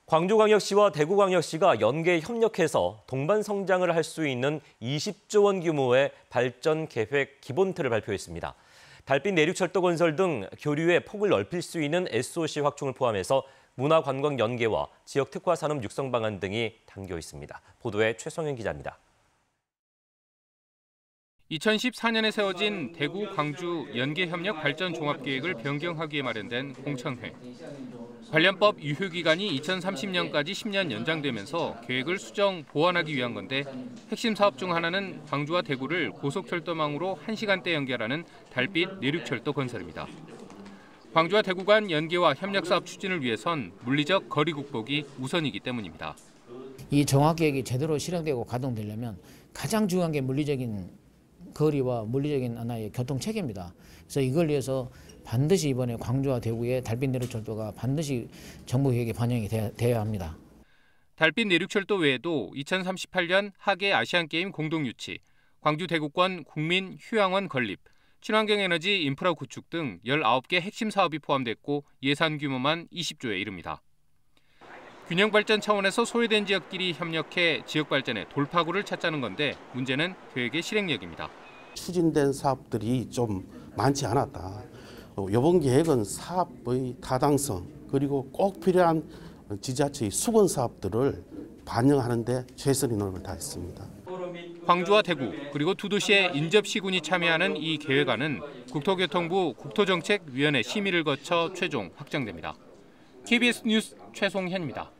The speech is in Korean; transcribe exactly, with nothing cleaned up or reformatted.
광주광역시와 대구광역시가 연계 협력해서 동반 성장을 할 수 있는 이십조 원 규모의 발전 계획 기본틀을 발표했습니다. 달빛 내륙철도 건설 등 교류의 폭을 넓힐 수 있는 에스오씨 확충을 포함해서 문화관광 연계와 지역 특화 산업 육성 방안 등이 담겨 있습니다. 보도에 최성현 기자입니다. 이천십사 년에 세워진 대구, 광주 연계협력 발전 종합계획을 변경하기에 마련된 공청회. 관련법 유효기간이 이천삼십 년까지 십 년 연장되면서 계획을 수정, 보완하기 위한 건데 핵심 사업 중 하나는 광주와 대구를 고속철도망으로 한 시간대 연결하는 달빛 내륙철도 건설입니다. 광주와 대구 간 연계와 협력 사업 추진을 위해선 물리적 거리 극복이 우선이기 때문입니다. 이 종합계획이 제대로 실행되고 가동되려면 가장 중요한 게 물리적인 거리와 물리적인 하나의 교통 체계입니다. 그래서 이걸 위해서 반드시 이번에 광주와 대구의 달빛 내륙철도가 반드시 정부 계획에 반영이 되어야 합니다. 달빛 내륙철도 외에도 이천삼십팔 년 하계 아시안게임 공동 유치, 광주 대구권 국민 휴양원 건립, 친환경 에너지 인프라 구축 등 열아홉 개 핵심 사업이 포함됐고 예산 규모만 이십조에 이릅니다. 균형 발전 차원에서 소외된 지역끼리 협력해 지역 발전에 돌파구를 찾자는 건데 문제는 계획의 실행력입니다. 추진된 사업들이 좀 많지 않았다. 이번 계획은 사업의 타당성 그리고 꼭 필요한 지자체의 수건 사업들을 반영하는 데 최선의 노력을 다했습니다. 광주와 대구 그리고 두 도시의 인접 시군이 참여하는 이 계획안은 국토교통부 국토정책위원회 심의를 거쳐 최종 확정됩니다. 케이비에스 뉴스 최송현입니다.